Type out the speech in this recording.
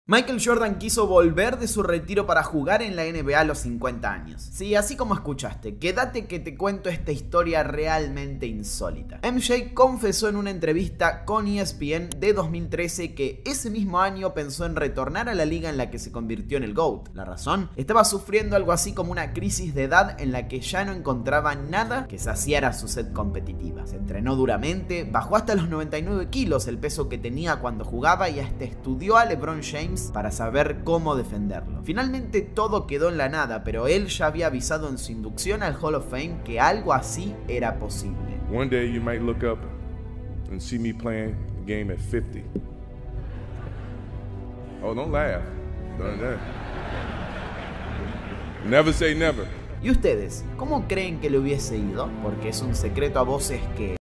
Michael Jordan quiso volver de su retiro para jugar en la NBA a los 50 años. Sí, así como escuchaste, quédate que te cuento esta historia realmente insólita. MJ confesó en una entrevista con ESPN de 2013 que ese mismo año pensó en retornar a la liga en la que se convirtió en el GOAT. La razón, estaba sufriendo algo así como una crisis de edad en la que ya no encontraba nada que saciara su sed competitiva. Se entrenó duramente, bajó hasta los 99 kilos, el peso que tenía cuando jugaba, y hasta estudió a LeBron James para saber cómo defenderlo. Finalmente todo quedó en la nada, pero él ya había avisado en su inducción al Hall of Fame que algo así era posible. One day you might look up and see me playing the game at 50. Oh, don't laugh. Never say never. ¿Y ustedes, cómo creen que le hubiese ido? Porque es un secreto a voces que